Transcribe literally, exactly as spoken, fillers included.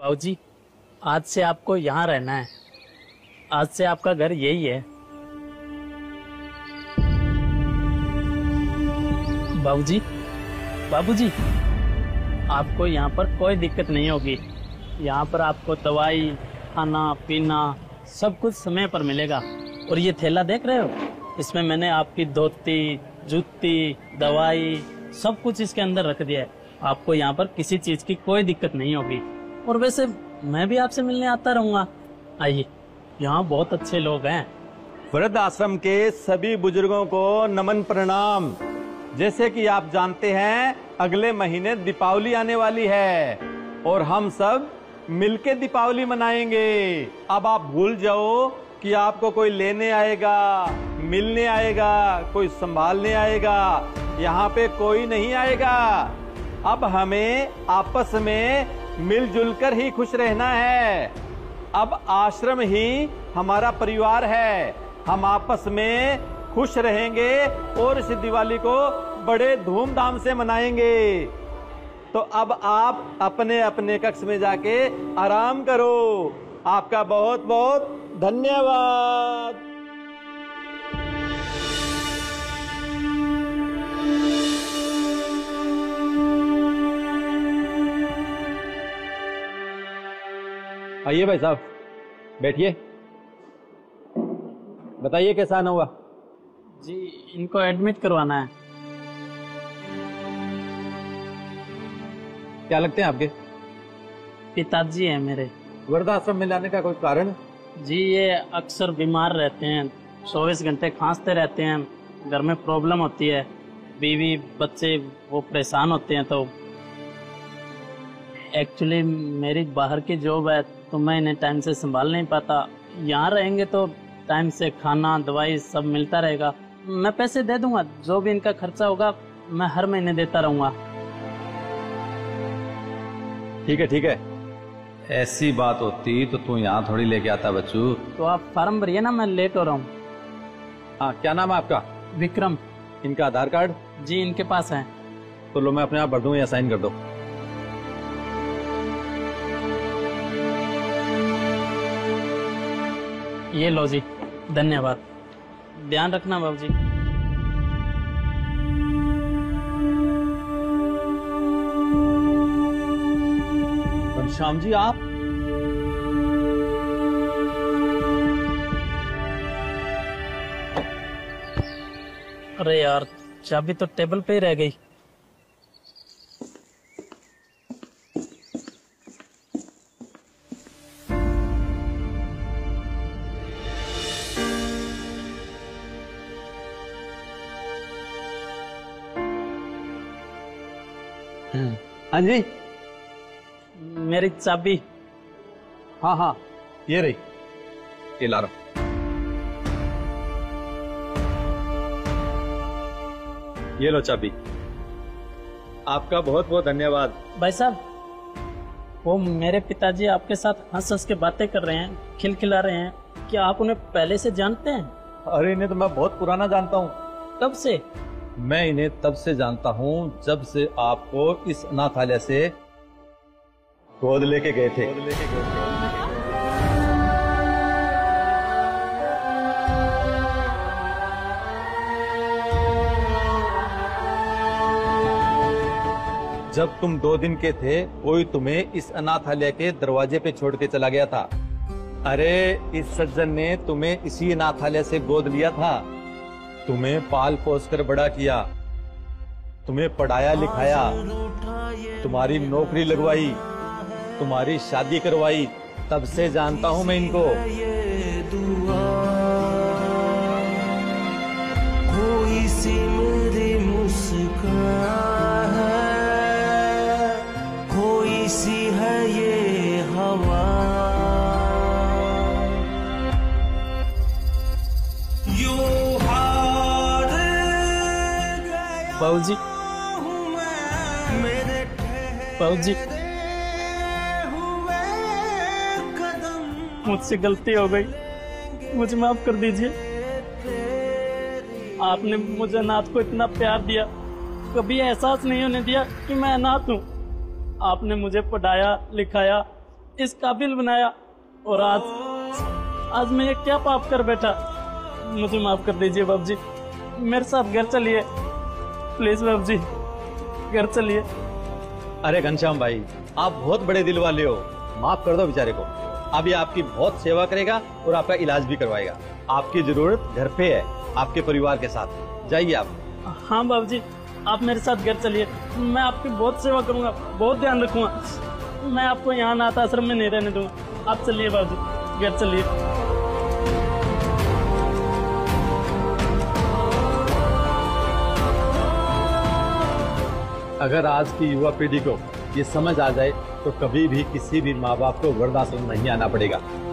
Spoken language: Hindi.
बाबूजी, आज से आपको यहाँ रहना है। आज से आपका घर यही है। बाबूजी, बाबूजी, आपको यहाँ पर कोई दिक्कत नहीं होगी। यहाँ पर आपको दवाई, खाना पीना सब कुछ समय पर मिलेगा। और ये थैला देख रहे हो, इसमें मैंने आपकी धोती, जूती, दवाई सब कुछ इसके अंदर रख दिया है। आपको यहाँ पर किसी चीज की कोई दिक्कत नहीं होगी। और वैसे मैं भी आपसे मिलने आता रहूंगा। आइए, यहाँ बहुत अच्छे लोग हैं। वृद्ध आश्रम के सभी बुजुर्गों को नमन प्रणाम। जैसे कि आप जानते हैं, अगले महीने दीपावली आने वाली है और हम सब मिलके दीपावली मनाएंगे। अब आप भूल जाओ कि आपको कोई लेने आएगा, मिलने आएगा, कोई संभालने आएगा। यहाँ पे कोई नहीं आएगा। अब हमें आपस में मिलजुल कर ही खुश रहना है। अब आश्रम ही हमारा परिवार है। हम आपस में खुश रहेंगे और इस दिवाली को बड़े धूमधाम से मनाएंगे। तो अब आप अपने अपने कक्ष में जाके आराम करो। आपका बहुत बहुत धन्यवाद। आइए भाई साहब, बैठिए। बताइए कैसा आना हुआ? जी, इनको एडमिट करवाना है। क्या लगते हैं आपके? पिताजी है मेरे। वृद्धाश्रम में लाने का कोई कारण? जी, ये अक्सर बीमार रहते हैं, चौबीस घंटे खांसते रहते हैं। घर में प्रॉब्लम होती है, बीवी बच्चे वो परेशान होते हैं। तो एक्चुअली मेरी बाहर की जॉब है, तो मैं इन्हें टाइम से संभाल नहीं पाता। यहाँ रहेंगे तो टाइम से खाना दवाई सब मिलता रहेगा। मैं पैसे दे दूंगा, जो भी इनका खर्चा होगा मैं हर महीने देता रहूंगा। ठीक है ठीक है, ऐसी बात होती तो तू यहाँ थोड़ी लेके आता बच्चू। तो आप फॉर्म भरिए ना, मैं लेट हो रहा हूँ। हाँ, क्या नाम है आपका? विक्रम। इनका आधार कार्ड? जी, इनके पास है। तो लो, मैं अपने आप भर दूंगा या साइन कर दो। ये लो जी, धन्यवाद। ध्यान रखना बाबूजी। घनश्याम जी, आप? अरे यार, चाबी तो टेबल पे ही रह गई। हाँ जी, मेरी चाबी। हाँ हाँ, ये रही, ये ला रहा। ये लो चाबी। आपका बहुत बहुत धन्यवाद। भाई साहब, वो मेरे पिताजी आपके साथ हंस हंस के बातें कर रहे हैं, खिलखिला रहे हैं। क्या आप उन्हें पहले से जानते हैं? अरे, इन्हें तो मैं बहुत पुराना जानता हूँ। कब से? मैं इन्हें तब से जानता हूँ जब से आपको इस अनाथालय से गोद लेके गए थे। जब तुम दो दिन के थे, कोई तुम्हें इस अनाथालय के दरवाजे पे छोड़ के चला गया था। अरे, इस सज्जन ने तुम्हें इसी अनाथालय से गोद लिया था, तुम्हें पाल पोस कर बड़ा किया, तुम्हें पढ़ाया लिखाया, तुम्हारी नौकरी लगवाई, तुम्हारी शादी करवाई। तब से जानता हूं मैं इनको। कोई सी मेरी मुस्कान है, कोई सी है ये हवा। बाबूजी, बाबूजी, मुझसे गलती हो गई, मुझे माफ कर दीजिए। आपने मुझे अनाथ को इतना प्यार दिया, कभी एहसास नहीं होने दिया कि मैं अनाथ हूँ। आपने मुझे पढ़ाया लिखाया, इस काबिल बनाया, और आज आज मैं ये क्या पाप कर बैठा। मुझे माफ कर दीजिए बाबू जी, मेरे साथ घर चलिए प्लीज बाबू जी, घर चलिए। अरे घनश्याम भाई, आप बहुत बड़े दिल वाले हो, माफ कर दो बेचारे को। अभी आपकी बहुत सेवा करेगा और आपका इलाज भी करवाएगा। आपकी जरूरत घर पे है, आपके परिवार के साथ जाइए आप। हाँ बाबू जी, आप मेरे साथ घर चलिए, मैं आपकी बहुत सेवा करूंगा, बहुत ध्यान रखूंगा। मैं आपको यहाँ अनाथ आश्रम में नहीं रहने दूंगा। आप चलिए बाबू जी, घर चलिए। अगर आज की युवा पीढ़ी को ये समझ आ जाए तो कभी भी किसी भी माँ बाप को वृद्धाश्रम नहीं आना पड़ेगा।